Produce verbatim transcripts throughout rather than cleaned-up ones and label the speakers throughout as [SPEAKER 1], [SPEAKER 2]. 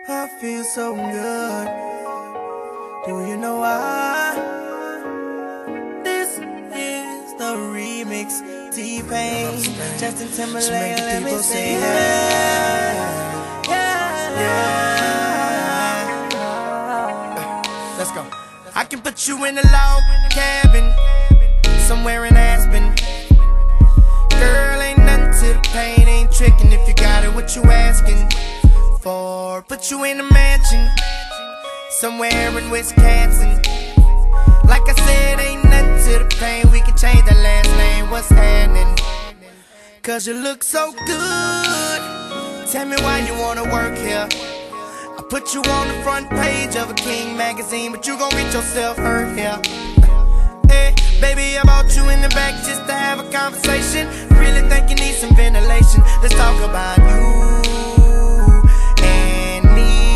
[SPEAKER 1] I feel so good. Do you know why? This is the remix. T-Pain, Justin Timberlake, let me say yeah, yeah, yeah. Let's go. I can put you in a log cabin somewhere in Aspen. Girl, ain't nothing to the pain, ain't tricking if you got it, what you asking for? Put you in a mansion somewhere in Wisconsin. Like I said, ain't nothing to the pain, we can change the last name, what's happening? Cause you look so good. Tell me why you wanna work here. I put you on the front page of a King magazine, but you gon' get yourself hurt here. Hey, baby, I brought you in the back just to have a conversation. Really think you need some ventilation. Let's talk about you and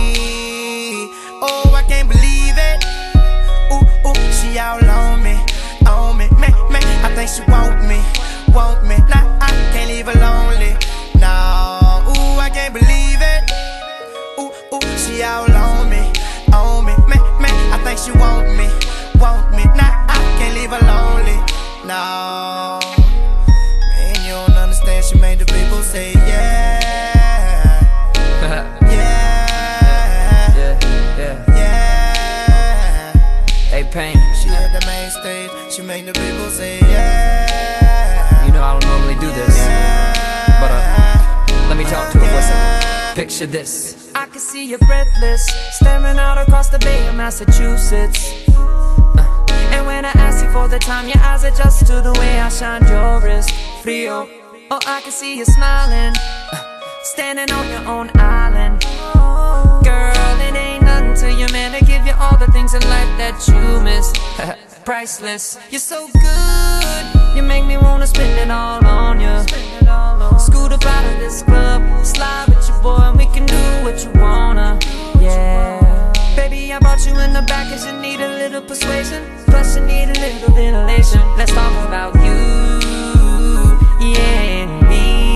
[SPEAKER 1] me. Oh, I can't believe it. Ooh, ooh, she all on me, on me, man, man. I think she want me, want me. Nah, I can't leave her lonely. No, ooh, I can't believe it. Ooh, ooh, she all on me, on me, man, man. I think she want me, want me. Nah, I can't leave her lonely. No, man, you don't understand. She made the people say yeah, yeah,
[SPEAKER 2] yeah, yeah,
[SPEAKER 1] yeah.
[SPEAKER 2] Hey, Pain.
[SPEAKER 1] She at the main stage. She made the people say yeah.
[SPEAKER 2] You know I don't normally do this,
[SPEAKER 1] yeah,
[SPEAKER 2] but uh, let me talk to her for a second. Picture this.
[SPEAKER 3] I can see you breathless, staring out across the Bay of Massachusetts. uh, And when I ask you for the time, your eyes adjust to the way I shine your wrist. Frio. Oh, I can see you smiling, uh, standing on your own island. Girl, it ain't nothing to you, man, to give you all the things in life that you miss. Priceless. You're so good, you make me wanna spend it all on you. Scoot up out of this club, slide with your boy, and we can do what you wanna. Yeah, baby, I brought you in the back cause you need a little persuasion, plus you need a little ventilation. Let's talk about you, yeah, and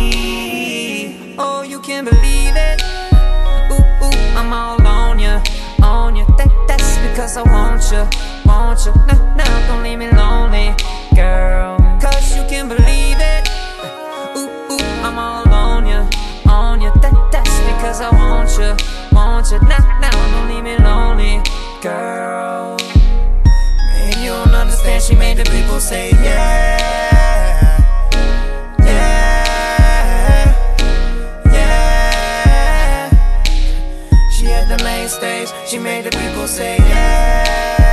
[SPEAKER 3] me. Oh, you can believe it. Ooh, ooh, I'm all on you, on you. That, that's because I want you, want you. Nah, nah, don't leave me lonely, girl, cause you can believe it. Ooh, ooh, I'm all on you, on you. That, that's because I want you, want you. Nah, nah, don't leave me lonely, girl.
[SPEAKER 1] Man, you don't understand. She made the people say yeah, yeah, yeah. She at the main stage. She made the people say yeah,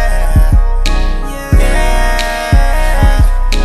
[SPEAKER 1] yeah,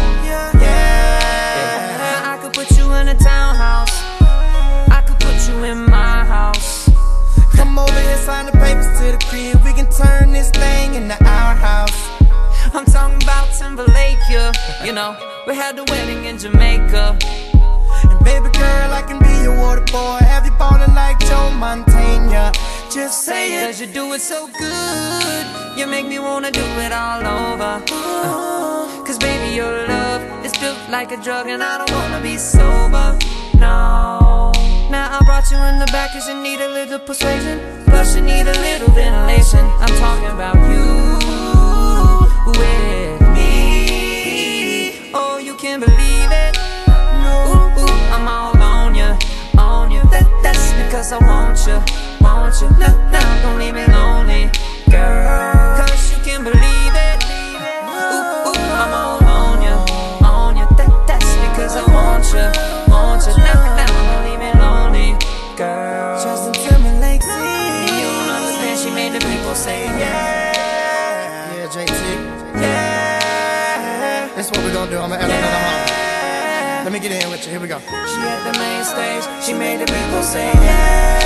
[SPEAKER 1] yeah.
[SPEAKER 3] I could put you in a townhouse, I could put you in my house.
[SPEAKER 1] Come over here, sign the papers to the crib. We can turn this thing into our house.
[SPEAKER 3] I'm talking about Timberlake, yeah. You know, we had the wedding in Jamaica.
[SPEAKER 1] And baby girl, I can be your water boy. Have you ballin' like Joe Montana? Just say it.
[SPEAKER 3] Cause you do it so good, you make me wanna do it all over. uh, Cause baby, your love is built like a drug, and I don't wanna be sober, no. Now I brought you in the back cause you need a little persuasion, plus you need a little ventilation. I'm talking about you with me. Oh, you can believe it. Ooh, ooh, I'm all on you, on you. That, that's because I want you, want you. No, no, don't leave me lonely, girl, cause you can believe it. Ooh, ooh, I'm all on you, on you. That, that's because I want you, want you. No, no, don't leave me lonely, girl.
[SPEAKER 1] Justin Timberlake, see.
[SPEAKER 3] You don't understand, she made the people say yeah.
[SPEAKER 1] Yeah, J T. Yeah. That's what we gonna do. I'm gonna add another home. Let me get in with you. Here we go.
[SPEAKER 3] She at the main stage. She made the people say yeah,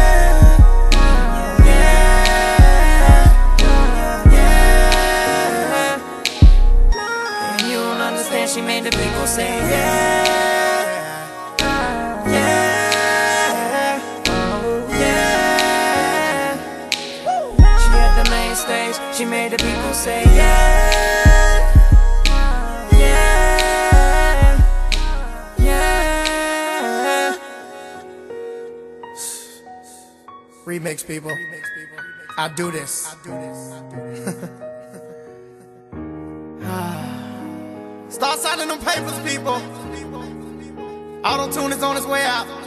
[SPEAKER 3] yeah, yeah. And you don't understand. She made the people say yeah, yeah, yeah. She at the main stage. She made the people say yeah.
[SPEAKER 1] Remix people. I do this. Start signing them papers, people. Auto-tune is on its way out.